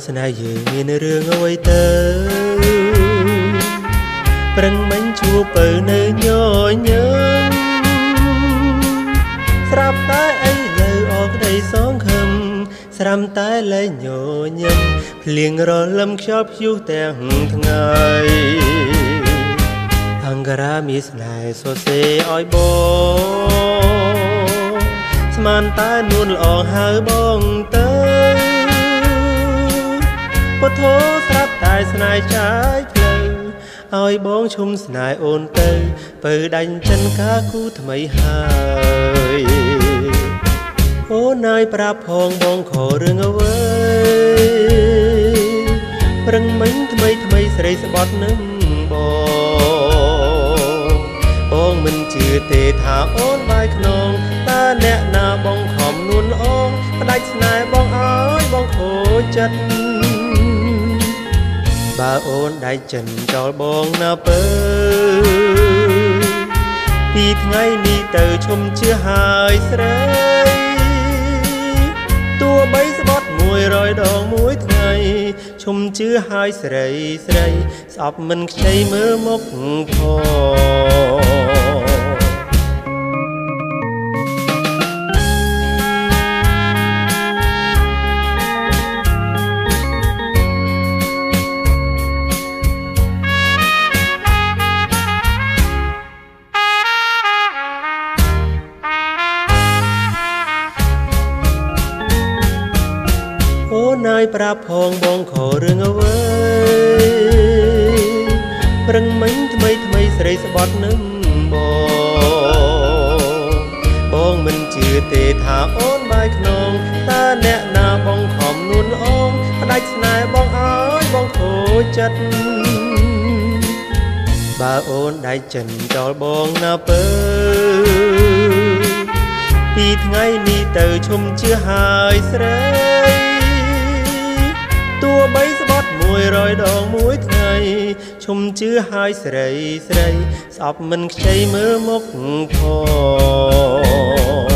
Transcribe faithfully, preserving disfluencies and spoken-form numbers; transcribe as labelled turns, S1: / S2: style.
S1: ស្នេហ៍យើងមានរឿងអ្វីទៅប្រឹងមិញជួបទៅនៅញញឹមស្រាប់តែអីលើអកដីសងខឹមស្រាំតែលែងញញឹមភ្លៀងរលឹមខ្យល់ព្យុះទាំងថ្ងៃអង្ការមានស្នេហ៍សរសេរឲ្យបងស្មានតែនួនល្អហៅបងទៅពុទ្ធោស្រាប់តែស្នេហ៍ចាយផ្លូវឲ្យបងឈុំស្នេហ៍អូនទៅបើដាច់ចិនការគូថ្មីហើយអូនហើយប្រាប់ផងបងខរឿងអ្វីប្រឹងមិញថ្មីថ្មីស្រីស្បត់នឹងបងបងមិនជឿទេថាអូនបាយខ្នងតើអ្នកណាបងខំនួនល្អផ្ដាច់ស្នេហ៍បងឲ្យបងខូចចិត្តបើអូនដាច់ចិនចោលបងណាពើពីថ្ងៃនេះទៅឈុំជឿហើយស្រីទោះបីស្បត់មួយរយដងមួយថ្ងៃឈុំជឿហើយស្រីស្រីស្អប់មិនខ្ចីមើលមុខផងអូនហើយប្រាប់ផងបងខរឿងអ្វីប្រឹងមិញថ្មីថ្មីស្រីស្បត់នឹងបងបងមិនជឿទេថាអូនបាយខ្នងតើអ្នកណាបងខំនួនល្អផ្ដាច់ស្នេហ៍បងឲ្យបងខូចចិត្តបើអូនដាច់ចិនចោលបងណាពើពីថ្ងៃនេះទៅឈុំជឿហើយស្រីទោះបីស្បត់មួយរយដងមួយថ្ងៃឈុំជឿហើយស្រីស្រីស្អប់មិនខ្ចីមើលមុខផង